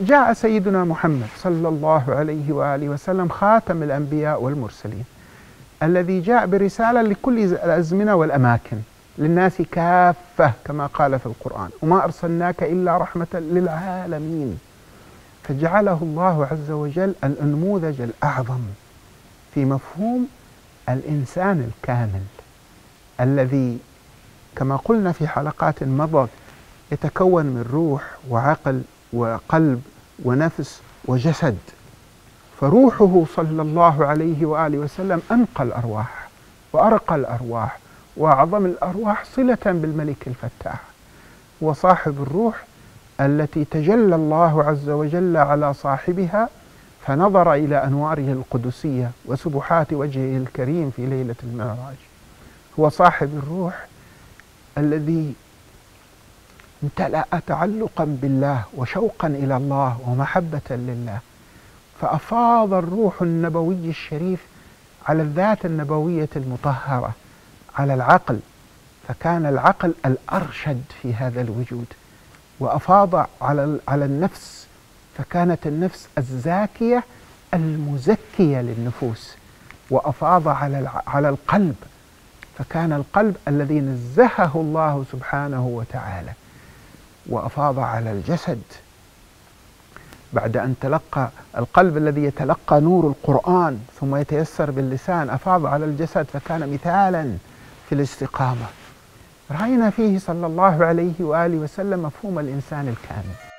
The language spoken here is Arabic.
جاء سيدنا محمد صلى الله عليه وآله وسلم خاتم الأنبياء والمرسلين، الذي جاء برسالة لكل الأزمنة والأماكن للناس كافة كما قال في القرآن: وما أرسلناك إلا رحمة للعالمين. فجعله الله عز وجل النموذج الأعظم في مفهوم الإنسان الكامل، الذي كما قلنا في حلقات مضت يتكون من روح وعقل وقلب ونفس وجسد. فروحه صلى الله عليه وآله وسلم أنقى الأرواح وأرقى الأرواح وأعظم الأرواح صلة بالملك الفتاح، هو صاحب الروح التي تجلى الله عز وجل على صاحبها فنظر إلى أنواره القدسية وسبحات وجهه الكريم في ليلة المعراج. هو صاحب الروح الذي امتلأ تعلقا بالله وشوقا إلى الله ومحبة لله، فأفاض الروح النبوي الشريف على الذات النبوية المطهرة، على العقل، فكان العقل الأرشد في هذا الوجود، وأفاض على النفس، فكانت النفس الزاكية المزكية للنفوس، وأفاض على القلب، فكان القلب الذي نزهه الله سبحانه وتعالى، وأفاض على الجسد بعد أن تلقى القلب الذي يتلقى نور القرآن ثم يتيسر باللسان، أفاض على الجسد فكان مثالا في الاستقامة. رأينا فيه صلى الله عليه وآله وسلم مفهوم الإنسان الكامل.